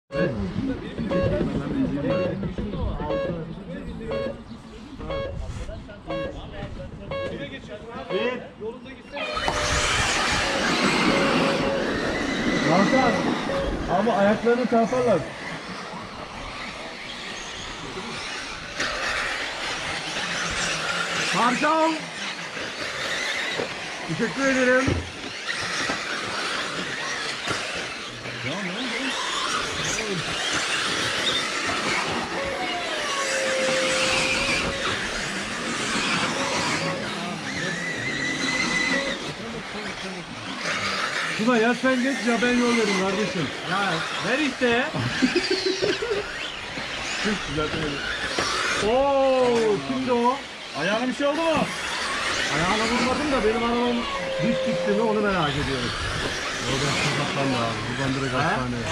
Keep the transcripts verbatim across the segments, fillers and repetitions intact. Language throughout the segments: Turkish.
Evet. Bir. Hakan. Ama ayaklarını çarparlar. Hakan. Teşekkür ederim. Tuna ya sen geç ya ben yol vereyim kardeşim. Ya ver işte. Zaten öyle. Oo, kimdi o? Ayağına bir şey oldu mu? Ayağına vurmadım da benim arabam düş çıktı mı onu merak ediyorum. Oradan kapatmam lazım. Buradan direkt Ha? hastaneye.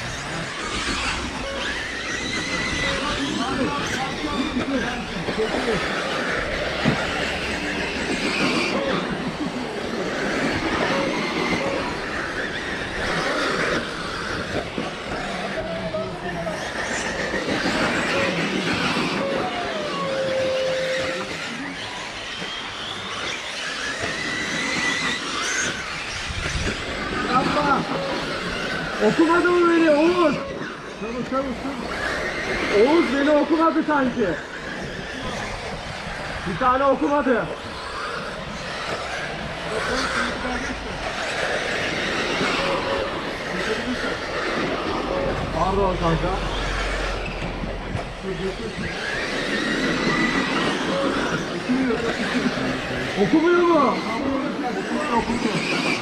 Yapma. Okumadı mı beni Oğuz? Çabuk çabuk çabuk. Oğuz beni okumadı sanki. Bir tane okumadı. Pardon kanka. Okumuyor mu? Okumuyor.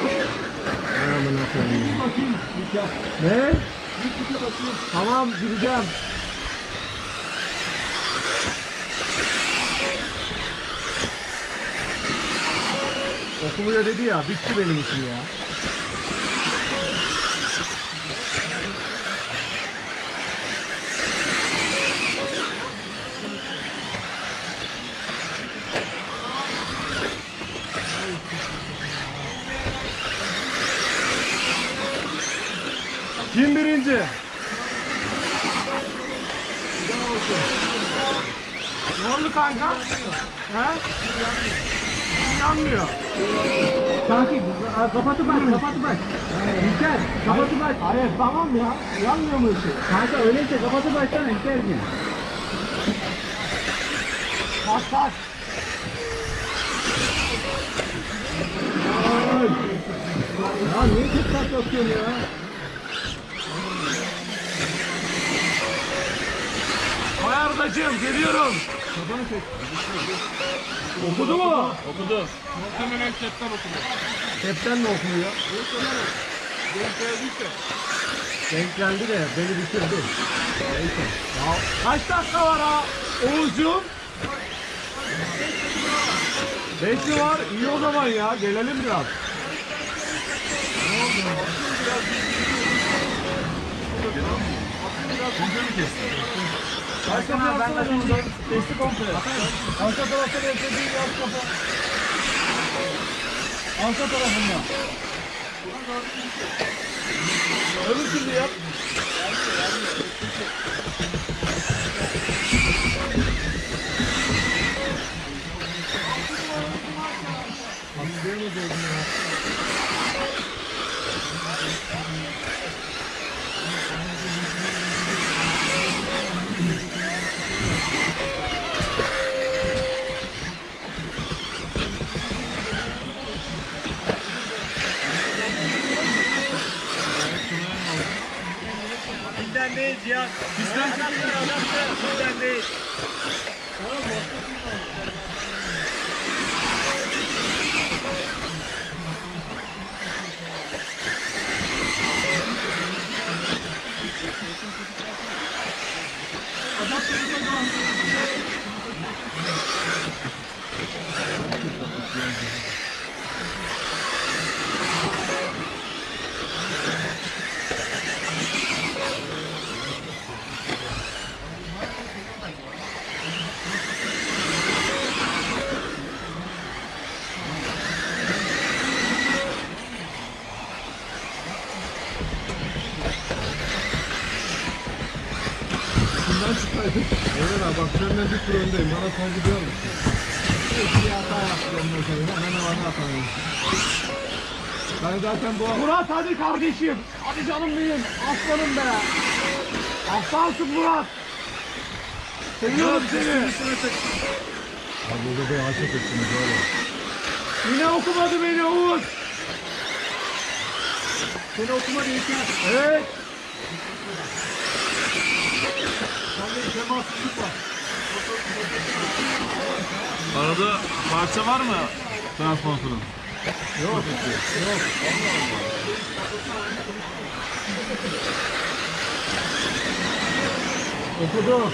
Ne? Tamam gideceğim. Okumuyor dedi ya, bitti benim için ya. Kim birinci? Ne oldu kanka? Ha? Yanmıyor. Kanki kapatıp aç, kapatıp aç. İlker, kapatıp aç. Hayır tamam ya, yanmıyor mu ışık? Kanka öyleyse kapatıp açsana İlker'cim. Bak bak. Ay. Ya niye çok sert yapıyorsun ya? Ayardacığım geliyorum. Kafanı çek. Okudu mu? Okudu. Muhtemelen chatten okudu. Chatten mi okuyor? Denk geldiyse. Denk geldi de beni bitirdi. Neyse. Ya kaç dakika var ha Oğuzcuğum? Beş mi var? İyi o zaman ya. Gelelim biraz. Ne oldu? Komple mi kestin? Arka ben de şimdi testi komple. Arka tarafta beklediği yaz kafa. Arka tarafında. Öbür türlü yap. Bizden değil Cihan. Bizden çıkıyor. Bizden değil. önden çıksaydın. Evet abi bak senden bir tur öndeyim. Bana son gidiyor musun? Bir hata yaptım ondan sonra. Hemen bana atamıyorum. Ben zaten bu... Murat hadi kardeşim. Hadi canım benim. Aslanım be. Aslansın Murat. Seviyorum seni. Abi burada bir aşık ettiniz öyle. Yine okumadı beni Oğuz. Seni okumadı İlker. Evet. Sende bir temassızlık var. Arada parça var mı? Transponder'ın. Yok. Yok. Okudu.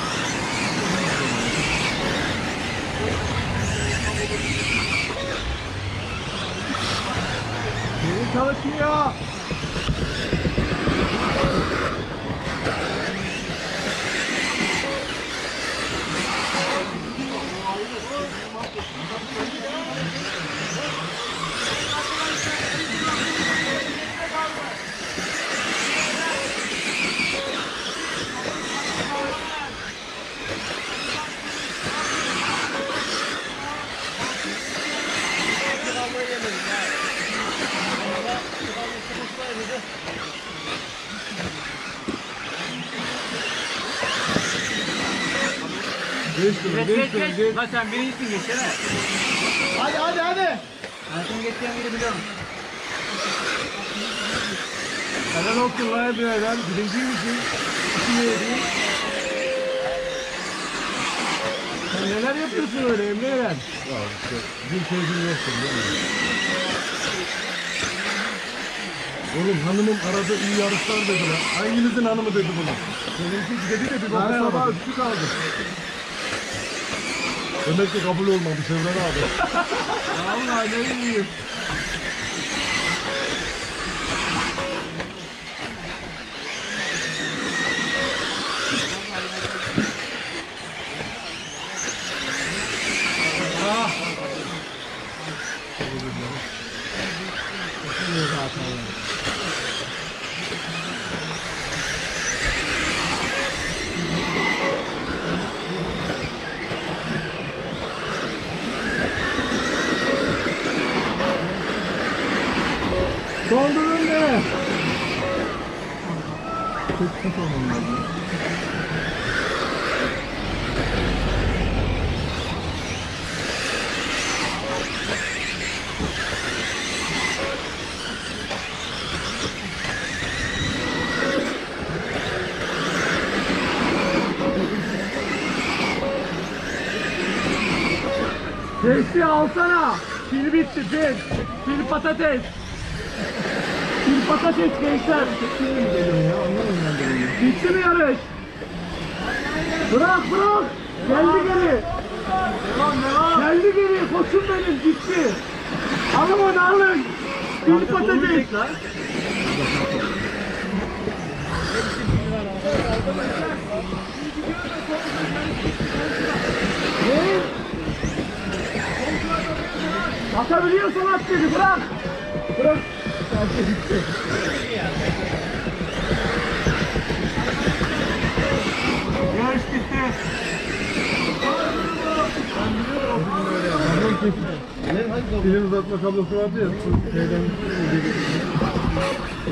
Beni çalışmıyor. Geçtim, geçtim, geçtim. Lan sen birincisin geçsene. Hadi hadi hadi. Ben seni geçeceğim yeri biliyorum. Helal olsun lan birader. Birinciymişsin. İki yedi. Sen neler yapıyorsun öyle Emre Eren? Ya işte bir sözüm yoksun değil mi? Oğlum hanımım aradı iyi yarışlar dedi lan. Hanginizin hanımı dedi bunu? Benimki dedi de bir bakmaya bak. Ben sabah üstü kaldım. Demek ki kabul olmamış Emre abi. Vallahi ne iyiyim. Ah. Son durum ne? Çok çok olmalı. Testi alsana. Pil bitti pil. Pil patates. Pil patates gençler. Bitti mi yarış? Bırak bırak. Geldi geri. Geldi geri. Koçum benim gitti. Alın onu alın. Pil patates. Ne? Atabiliyorsan at dedi, bırak. Bırak. Yarış bitti. Film uzatma kablosu vardı ya. Şeyden